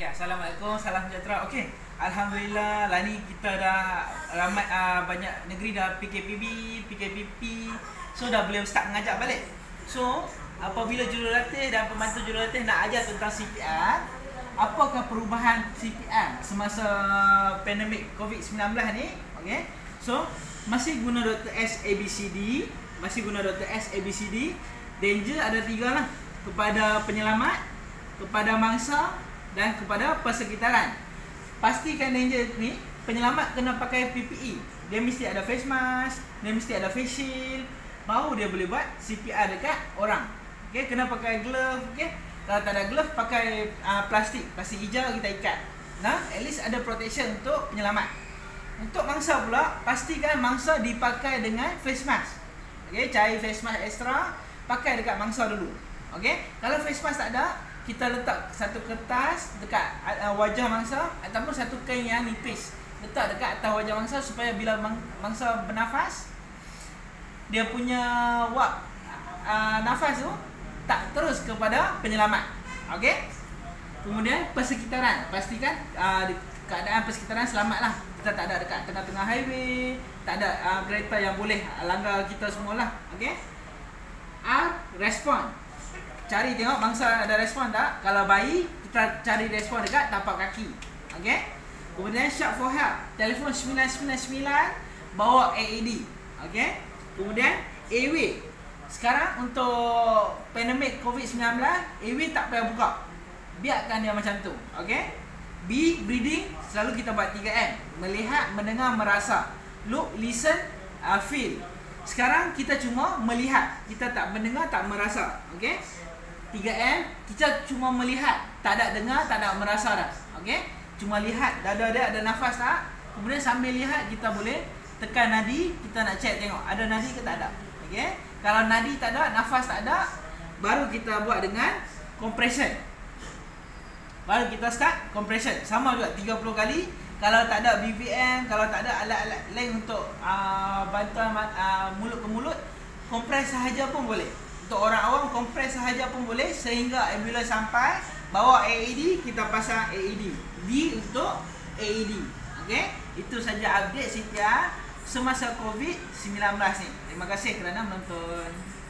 Okay, Assalamualaikum, salam sejahtera. Okey, Alhamdulillah lah ni kita dah ramai banyak negeri dah PKPB, PKPP. So dah boleh start mengajar balik. So, apabila jurulatih dan pembantu jurulatih nak ajar tentang CPR, apakah perubahan CPR semasa pandemik COVID-19 ni? Okey. So, masih guna Dr. S ABCD, danger ada 3 lah. Kepada penyelamat, kepada mangsa dan kepada persekitaran. Pastikan danger ni, penyelamat kena pakai PPE. Dia mesti ada face mask, dia mesti ada face shield, baru dia boleh buat CPR dekat orang. Okey, kena pakai glove, okey. Kalau tak ada glove, pakai plastik hijau kita ikat. Nah, at least ada protection untuk penyelamat. Untuk mangsa pula, pastikan mangsa dipakai dengan face mask. Okey, cari face mask extra, pakai dekat mangsa dulu. Okey, kalau face mask tak ada, kita letak satu kertas dekat wajah mangsa ataupun satu kain yang nipis, letak dekat atas wajah mangsa supaya bila mangsa bernafas, dia punya nafas tu tak terus kepada penyelamat. Okey. Kemudian persekitaran, pastikan keadaan persekitaran selamatlah. Kita tak ada dekat tengah-tengah highway, tak ada kereta yang boleh langgar kita semualah. Okey. Respon. Cari tengok mangsa ada respon tak. Kalau bayi, kita cari respon dekat tapak kaki. Okey. Kemudian shout for help, telefon 999, bawa AED. Okey. Kemudian airway. Sekarang untuk pandemik COVID-19, airway tak payah buka. Biarkan dia macam tu. Okey. B, breathing, selalu kita buat 3M. Melihat, mendengar, merasa. Look, listen, feel. Sekarang kita cuma melihat, kita tak mendengar, tak merasa. Okey. 3M, kita cuma melihat, tak ada dengar, tak ada merasa dah. Okey? Cuma lihat dada dia ada nafas tak? Kemudian sambil lihat kita boleh tekan nadi, kita nak check tengok ada nadi ke tak ada. Okey? Kalau nadi tak ada, nafas tak ada, baru kita buat dengan compression. Baru kita start compression. Sama juga 30 kali. Kalau tak ada BVM, kalau tak ada alat-alat lain untuk bantuan mulut ke mulut, kompres sahaja pun boleh. Untuk orang awam, kompres sahaja pun boleh sehingga ambulans sampai, bawa AED, kita pasang AED. D untuk AED. Okey? Itu saja update CPR semasa COVID-19 ni. Terima kasih kerana menonton.